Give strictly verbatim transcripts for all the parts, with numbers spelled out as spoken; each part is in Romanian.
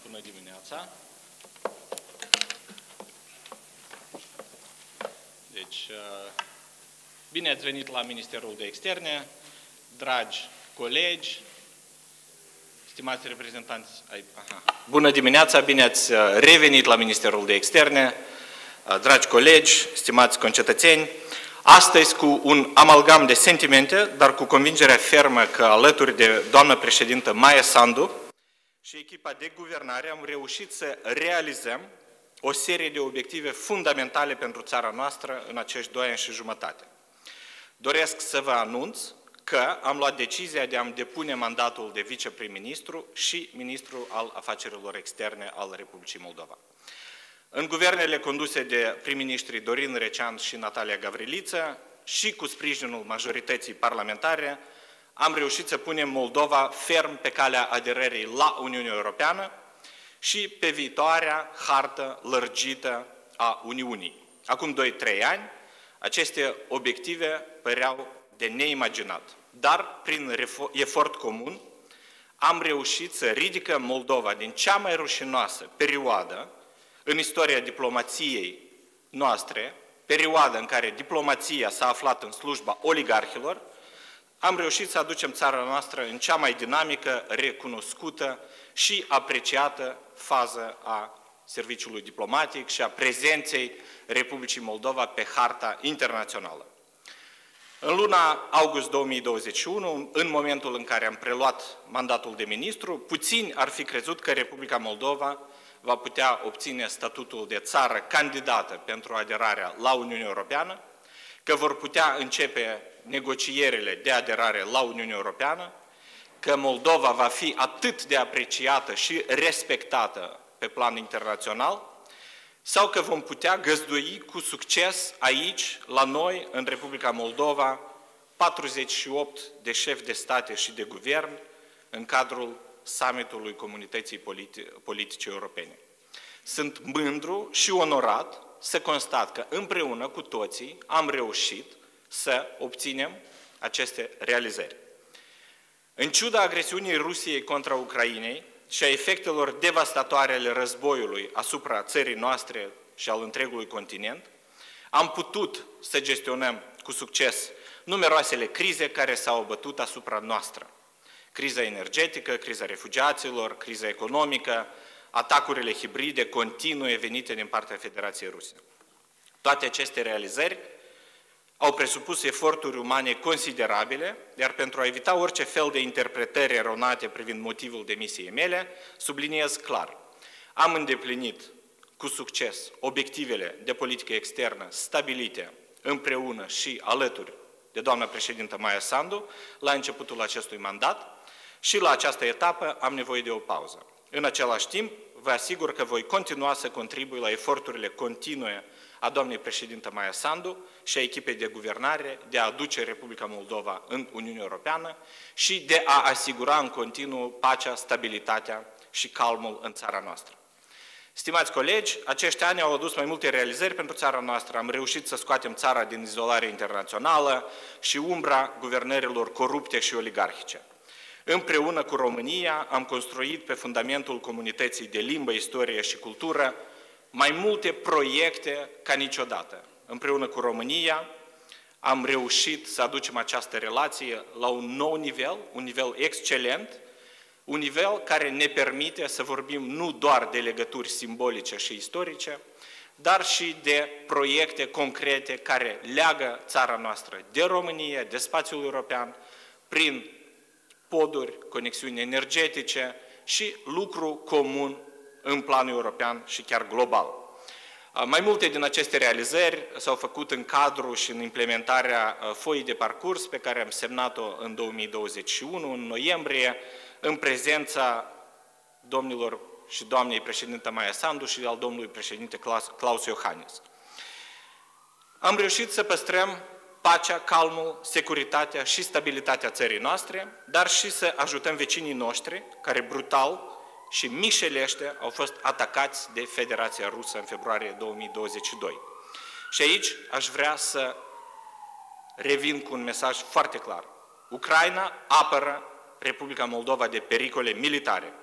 Bună dimineața! Deci, bine ați venit la Ministerul de Externe, dragi colegi, stimați reprezentanți ai... Aha. Bună dimineața, bine ați revenit la Ministerul de Externe, dragi colegi, stimați concetățeni. Astăzi, cu un amalgam de sentimente, dar cu convingerea fermă că alături de doamna președintă Maia Sandu și echipa de guvernare am reușit să realizăm o serie de obiective fundamentale pentru țara noastră în acești doi ani și jumătate. Doresc să vă anunț că am luat decizia de a-mi depune mandatul de viceprim-ministru și ministru al afacerilor externe al Republicii Moldova. În guvernele conduse de prim-ministrii Dorin Recean și Natalia Gavriliță și cu sprijinul majorității parlamentare, am reușit să punem Moldova ferm pe calea aderării la Uniunea Europeană și pe viitoarea hartă lărgită a Uniunii. Acum doi trei ani, aceste obiective păreau de neimaginat, dar prin efort comun am reușit să ridicăm Moldova din cea mai rușinoasă perioadă în istoria diplomației noastre, perioada în care diplomația s-a aflat în slujba oligarhilor, am reușit să aducem țara noastră în cea mai dinamică, recunoscută și apreciată fază a serviciului diplomatic și a prezenței Republicii Moldova pe harta internațională. În luna august două mii douăzeci și unu, în momentul în care am preluat mandatul de ministru, puțini ar fi crezut că Republica Moldova va putea obține statutul de țară candidată pentru aderarea la Uniunea Europeană, că vor putea începe negocierile de aderare la Uniunea Europeană, că Moldova va fi atât de apreciată și respectată pe plan internațional, sau că vom putea găzdui cu succes aici, la noi, în Republica Moldova, patruzeci și opt de șefi de state și de guvern în cadrul summitului Comunității Politice Europene. Sunt mândru și onorat să constat că împreună cu toții am reușit să obținem aceste realizări. În ciuda agresiunii Rusiei contra Ucrainei și a efectelor devastatoare ale războiului asupra țării noastre și al întregului continent, am putut să gestionăm cu succes numeroasele crize care s-au abătut asupra noastră. Criza energetică, criza refugiaților, criza economică, atacurile hibride continue venite din partea Federației Ruse. Toate aceste realizări au presupus eforturi umane considerabile, iar pentru a evita orice fel de interpretări eronate privind motivul demisiei mele, subliniez clar, am îndeplinit cu succes obiectivele de politică externă stabilite împreună și alături de doamna președintă Maia Sandu la începutul acestui mandat și la această etapă am nevoie de o pauză. În același timp, vă asigur că voi continua să contribui la eforturile continue a doamnei președintă Maia Sandu și a echipei de guvernare de a aduce Republica Moldova în Uniunea Europeană și de a asigura în continuu pacea, stabilitatea și calmul în țara noastră. Stimați colegi, acești ani au adus mai multe realizări pentru țara noastră. Am reușit să scoatem țara din izolare internațională și umbra guvernărilor corupte și oligarhice. Împreună cu România am construit pe fundamentul comunității de limbă, istorie și cultură mai multe proiecte ca niciodată. Împreună cu România am reușit să aducem această relație la un nou nivel, un nivel excelent, un nivel care ne permite să vorbim nu doar de legături simbolice și istorice, dar și de proiecte concrete care leagă țara noastră de România, de spațiul european, prin poduri, conexiuni energetice și lucru comun în plan european și chiar global. Mai multe din aceste realizări s-au făcut în cadrul și în implementarea foii de parcurs pe care am semnat-o în două mii douăzeci și unu, în noiembrie, în prezența domnilor și doamnei președintă Maia Sandu și al domnului președinte Klaus Iohannis. Am reușit să păstrăm pacea, calmul, securitatea și stabilitatea țării noastre, dar și să ajutăm vecinii noștri care brutal și mișelește au fost atacați de Federația Rusă în februarie două mii douăzeci și doi. Și aici aș vrea să revin cu un mesaj foarte clar. Ucraina apără Republica Moldova de pericole militare.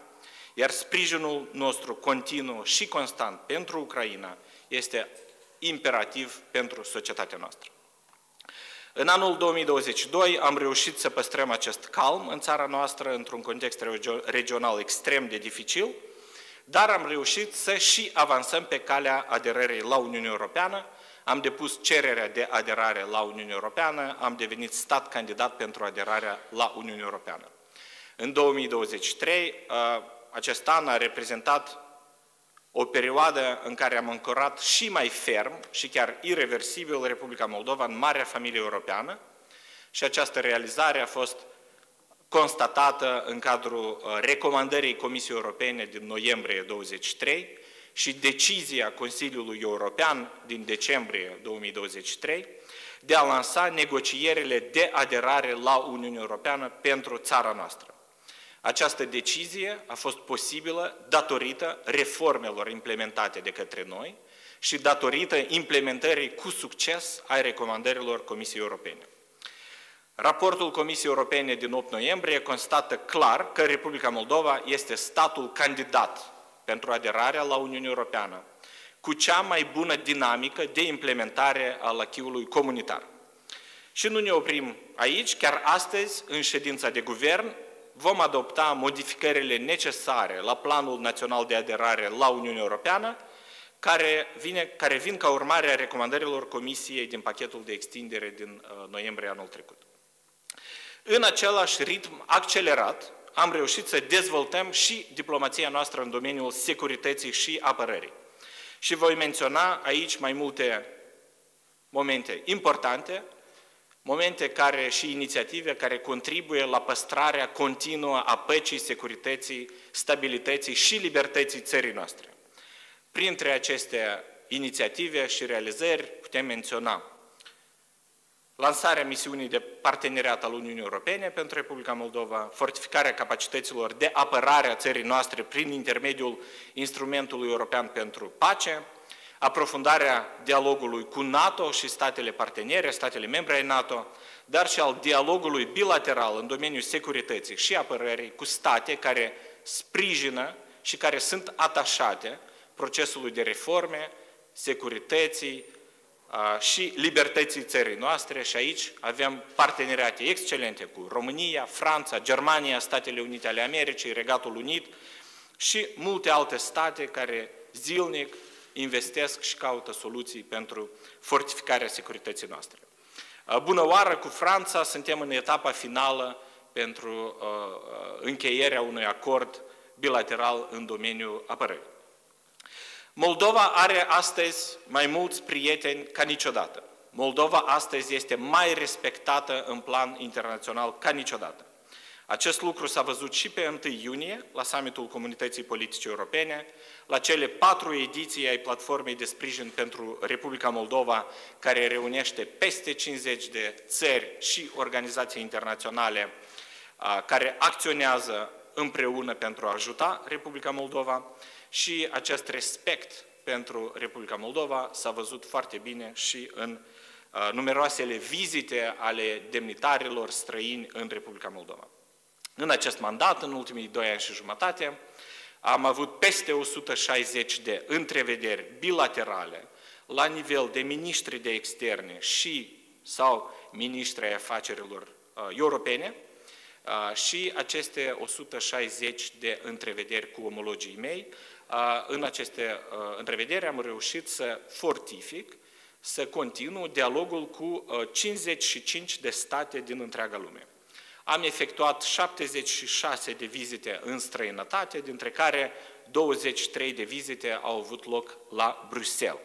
Iar sprijinul nostru continuu și constant pentru Ucraina este imperativ pentru societatea noastră. În anul două mii douăzeci și doi am reușit să păstrăm acest calm în țara noastră, într-un context regional extrem de dificil, dar am reușit să și avansăm pe calea aderării la Uniunea Europeană. Am depus cererea de aderare la Uniunea Europeană, am devenit stat candidat pentru aderarea la Uniunea Europeană. În două mii douăzeci și trei, acest an a reprezentat o perioadă în care am ancorat și mai ferm și chiar ireversibil Republica Moldova în marea familie europeană și această realizare a fost constatată în cadrul recomandării Comisiei Europene din noiembrie douăzeci și trei și decizia Consiliului European din decembrie două mii douăzeci și trei de a lansa negocierile de aderare la Uniunea Europeană pentru țara noastră. Această decizie a fost posibilă datorită reformelor implementate de către noi și datorită implementării cu succes a recomandărilor Comisiei Europene. Raportul Comisiei Europene din opt noiembrie constată clar că Republica Moldova este statul candidat pentru aderarea la Uniunea Europeană, cu cea mai bună dinamică de implementare al acquis-ului comunitar. Și nu ne oprim aici, chiar astăzi, în ședința de guvern, vom adopta modificările necesare la Planul Național de Aderare la Uniunea Europeană, care, vine, care vin ca urmare a recomandărilor Comisiei din pachetul de extindere din uh, noiembrie anul trecut. În același ritm accelerat, am reușit să dezvoltăm și diplomația noastră în domeniul securității și apărării. Și voi menționa aici mai multe momente importante, momente care și inițiative care contribuie la păstrarea continuă a păcii, securității, stabilității și libertății țării noastre. Printre aceste inițiative și realizări putem menționa lansarea misiunii de parteneriat al Uniunii Europene pentru Republica Moldova, fortificarea capacităților de apărare a țării noastre prin intermediul Instrumentului European pentru Pace, aprofundarea dialogului cu NATO și statele partenere, statele membre ai NATO, dar și al dialogului bilateral în domeniul securității și apărării cu state care sprijină și care sunt atașate procesului de reforme, securității și libertății țării noastre și aici avem parteneriate excelente cu România, Franța, Germania, Statele Unite ale Americii, Regatul Unit și multe alte state care zilnic investesc și caută soluții pentru fortificarea securității noastre. Bună oară, cu Franța suntem în etapa finală pentru încheierea unui acord bilateral în domeniul apărării. Moldova are astăzi mai mulți prieteni ca niciodată. Moldova astăzi este mai respectată în plan internațional ca niciodată. Acest lucru s-a văzut și pe întâi iunie, la summitul Comunității Politice Europene, la cele patru ediții ai Platformei de Sprijin pentru Republica Moldova, care reunește peste cincizeci de țări și organizații internaționale care acționează împreună pentru a ajuta Republica Moldova și acest respect pentru Republica Moldova s-a văzut foarte bine și în numeroasele vizite ale demnitarilor străini în Republica Moldova. În acest mandat, în ultimii doi ani și jumătate, am avut peste o sută șaizeci de întrevederi bilaterale la nivel de miniștri de externe și sau miniștri ai afacerilor uh, europene uh, și aceste o sută șaizeci de întrevederi cu omologii mei. Uh, în aceste uh, întrevederi am reușit să fortific, să continuu dialogul cu uh, cincizeci și cinci de state din întreaga lume. Am efectuat șaptezeci și șase de vizite în străinătate, dintre care douăzeci și trei de vizite au avut loc la Bruxelles.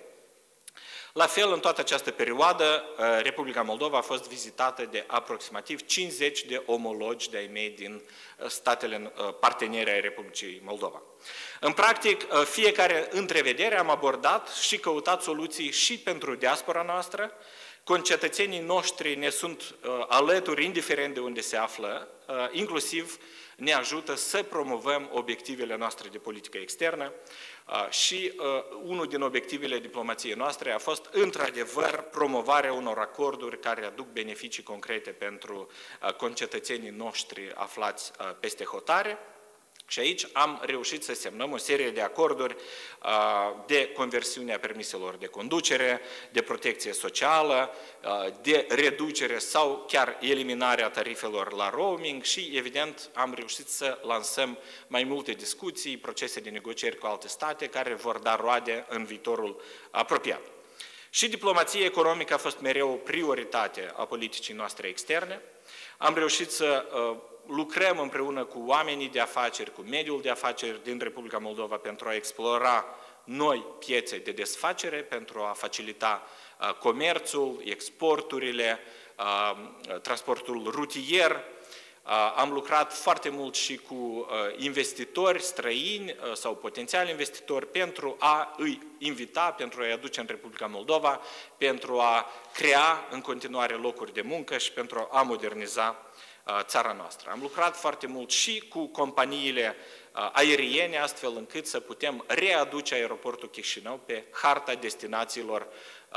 La fel, în toată această perioadă, Republica Moldova a fost vizitată de aproximativ cincizeci de omologi de-ai mei din statele partenere ai Republicii Moldova. În practic, fiecare întrevedere am abordat și căutat soluții și pentru diaspora noastră. Concetățenii noștri ne sunt uh, alături, indiferent de unde se află, uh, inclusiv ne ajută să promovăm obiectivele noastre de politică externă uh, și uh, unul din obiectivele diplomației noastre a fost, într-adevăr, promovarea unor acorduri care aduc beneficii concrete pentru uh, concetățenii noștri aflați uh, peste hotare. Și aici am reușit să semnăm o serie de acorduri de conversiune a permiselor de conducere, de protecție socială, de reducere sau chiar eliminarea tarifelor la roaming și, evident, am reușit să lansăm mai multe discuții, procese de negocieri cu alte state care vor da roade în viitorul apropiat. Și diplomația economică a fost mereu o prioritate a politicii noastre externe. Am reușit să lucrăm împreună cu oamenii de afaceri, cu mediul de afaceri din Republica Moldova pentru a explora noi piețe de desfacere, pentru a facilita comerțul, exporturile, transportul rutier. Am lucrat foarte mult și cu investitori străini sau potențiali investitori pentru a îi invita, pentru a-i aduce în Republica Moldova, pentru a crea în continuare locuri de muncă și pentru a moderniza țara noastră. Am lucrat foarte mult și cu companiile aeriene, astfel încât să putem readuce aeroportul Chișinău pe harta destinațiilor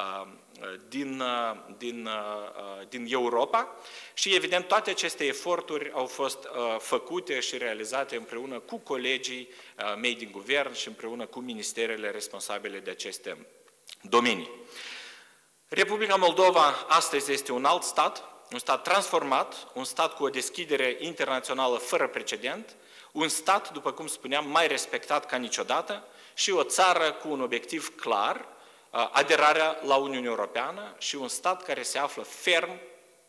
din, din, din Europa și, evident, toate aceste eforturi au fost făcute și realizate împreună cu colegii mei din guvern și împreună cu ministerele responsabile de aceste domenii. Republica Moldova astăzi este un alt stat, un stat transformat, un stat cu o deschidere internațională fără precedent, un stat, după cum spuneam, mai respectat ca niciodată și o țară cu un obiectiv clar, aderarea la Uniunea Europeană și un stat care se află ferm,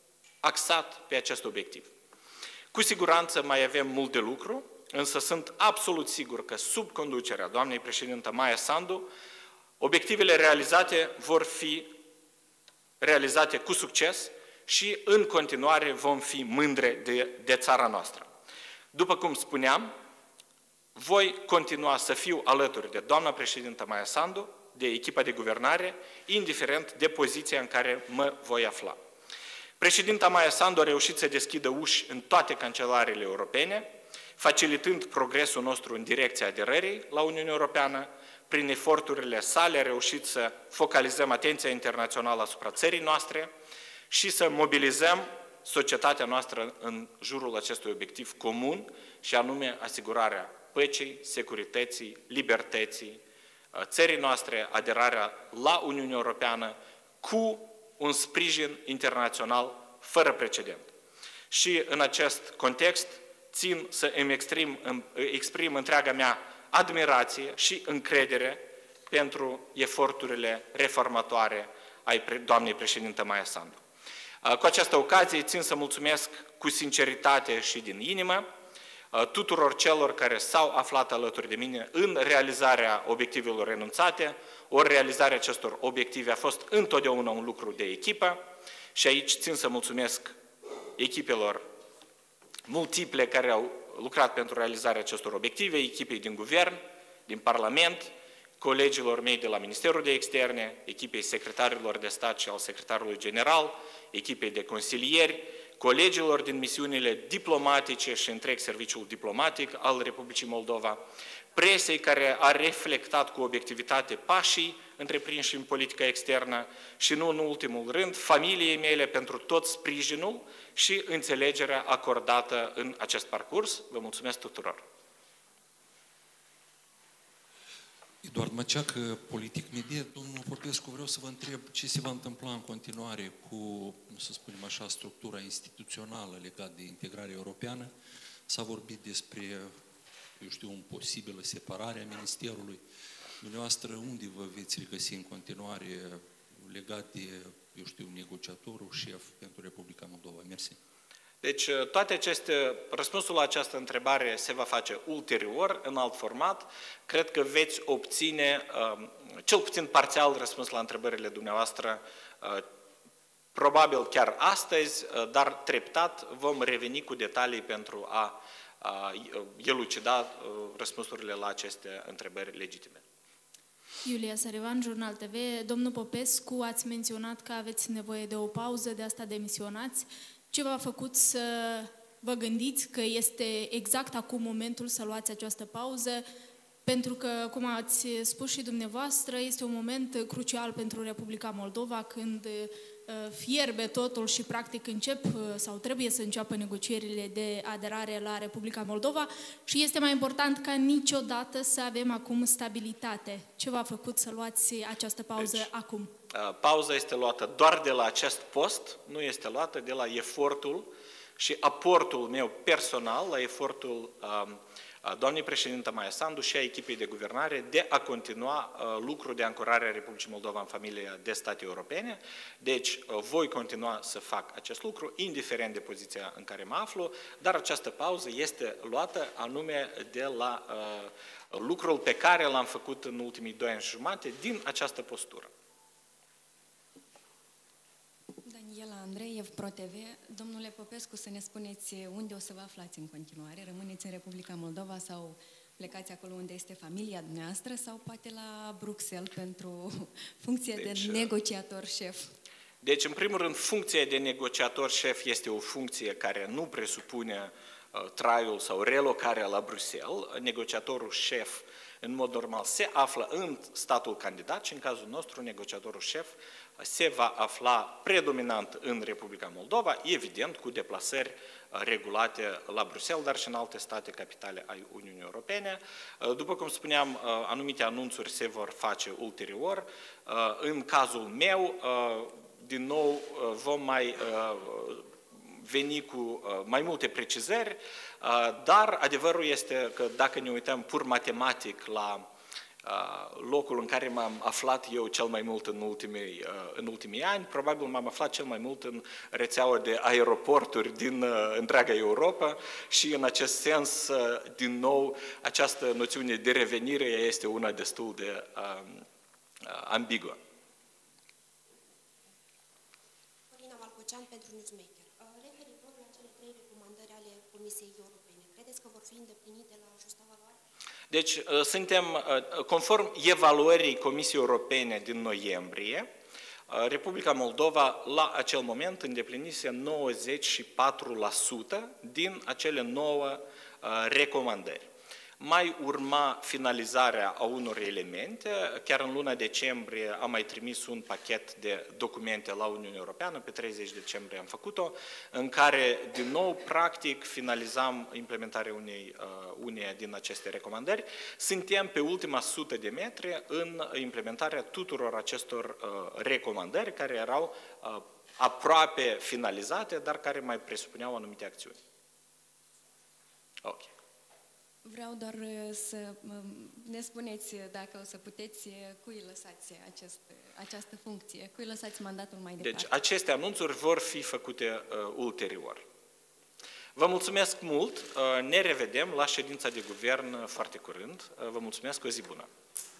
axat pe acest obiectiv. Cu siguranță mai avem mult de lucru, însă sunt absolut sigur că sub conducerea doamnei președintă Maia Sandu, obiectivele realizate vor fi realizate cu succes și în continuare vom fi mândre de, de țara noastră. După cum spuneam, voi continua să fiu alături de doamna președintă Maia Sandu, de echipa de guvernare, indiferent de poziția în care mă voi afla. Președinta Maia Sandu a reușit să deschidă uși în toate cancelarele europene, facilitând progresul nostru în direcția aderării la Uniunea Europeană. Prin eforturile sale a reușit să focalizăm atenția internațională asupra țării noastre și să mobilizăm societatea noastră în jurul acestui obiectiv comun și anume asigurarea păcii, securității, libertății țării noastre, aderarea la Uniunea Europeană cu un sprijin internațional fără precedent. Și în acest context țin să îmi exprim, îmi exprim întreaga mea admirație și încredere pentru eforturile reformatoare ai doamnei președintă Maia Sandu. Cu această ocazie țin să mulțumesc cu sinceritate și din inimă tuturor celor care s-au aflat alături de mine în realizarea obiectivelor renunțate. Ori realizarea acestor obiective a fost întotdeauna un lucru de echipă și aici țin să mulțumesc echipelor multiple care au lucrat pentru realizarea acestor obiective, echipei din guvern, din Parlament, colegilor mei de la Ministerul de Externe, echipei secretarilor de stat și al secretarului general, echipei de consilieri, colegilor din misiunile diplomatice și întreg serviciul diplomatic al Republicii Moldova, presei care a reflectat cu obiectivitate pașii întreprinși în politica externă și, nu în ultimul rând, familiei mele pentru tot sprijinul și înțelegerea acordată în acest parcurs. Vă mulțumesc tuturor! Eduard Măceacă, Politic Media. Domnul Popescu, vreau să vă întreb ce se va întâmpla în continuare cu, să spunem așa, structura instituțională legată de integrarea europeană. S-a vorbit despre, eu știu, o posibilă separare a Ministerului. Dumneavoastră, unde vă veți regăsi în continuare legat de, eu știu, negociatorul șef pentru Republica Moldova? Mersi. Deci, toate aceste, răspunsul la această întrebare se va face ulterior, în alt format. Cred că veți obține, cel puțin parțial, răspuns la întrebările dumneavoastră, probabil chiar astăzi, dar treptat vom reveni cu detalii pentru a elucida răspunsurile la aceste întrebări legitime. Iulia Sarivan, Jurnal T V. Domnul Popescu, ați menționat că aveți nevoie de o pauză, de asta demisionați. Ce v-a făcut să vă gândiți că este exact acum momentul să luați această pauză? Pentru că, cum ați spus și dumneavoastră, este un moment crucial pentru Republica Moldova, când fierbe totul și practic încep sau trebuie să înceapă negocierile de aderare la Republica Moldova și este mai important ca niciodată să avem acum stabilitate. Ce v-a făcut să luați această pauză deci, acum? Pauza este luată doar de la acest post, nu este luată de la efortul și aportul meu personal la efortul doamnei președintă Maia Sandu și a echipei de guvernare de a continua lucrul de ancorare a Republicii Moldova în familia de state europene. Deci voi continua să fac acest lucru, indiferent de poziția în care mă aflu, dar această pauză este luată anume de la lucrul pe care l-am făcut în ultimii doi ani și jumate din această postură. Daniela Andreev, ProTV. Domnule Popescu, să ne spuneți unde o să vă aflați în continuare? Rămâneți în Republica Moldova sau plecați acolo unde este familia dumneavoastră sau poate la Bruxelles pentru funcția deci, de negociator șef? Deci, în primul rând, funcția de negociator șef este o funcție care nu presupune uh, traiul sau relocarea la Bruxelles. Negociatorul șef, în mod normal, se află în statul candidat și, în cazul nostru, negociatorul șef se va afla predominant în Republica Moldova, evident cu deplasări regulate la Bruxelles, dar și în alte state capitale ai Uniunii Europene. După cum spuneam, anumite anunțuri se vor face ulterior. În cazul meu, din nou, vom mai veni cu mai multe precizări, dar adevărul este că dacă ne uităm pur matematic la locul în care m-am aflat eu cel mai mult în ultimii, în ultimii ani, probabil m-am aflat cel mai mult în rețeaua de aeroporturi din întreaga Europa și în acest sens, din nou, această noțiune de revenire este una destul de um, ambiguă. Corina Valcocean pentru Newsmaker. Referitor la cele trei recomandări ale Comisiei Europene, credeți că vor fi îndeplinite la justa valoare? Deci, suntem, conform evaluării Comisiei Europene din noiembrie, Republica Moldova la acel moment îndeplinise nouăzeci și patru la sută din acele nouă recomandări. Mai urma finalizarea a unor elemente, chiar în luna decembrie am mai trimis un pachet de documente la Uniunea Europeană, pe treizeci decembrie am făcut-o, în care, din nou, practic, finalizam implementarea unei, uneia din aceste recomandări. Suntem pe ultima sută de metri în implementarea tuturor acestor recomandări, care erau aproape finalizate, dar care mai presupuneau anumite acțiuni. Ok. Vreau doar să ne spuneți, dacă o să puteți, cui lăsați acest, această funcție, cui lăsați mandatul mai departe. Deci, aceste anunțuri vor fi făcute uh, ulterior. Vă mulțumesc mult, uh, ne revedem la ședința de guvern foarte curând. Uh, vă mulțumesc, o zi bună!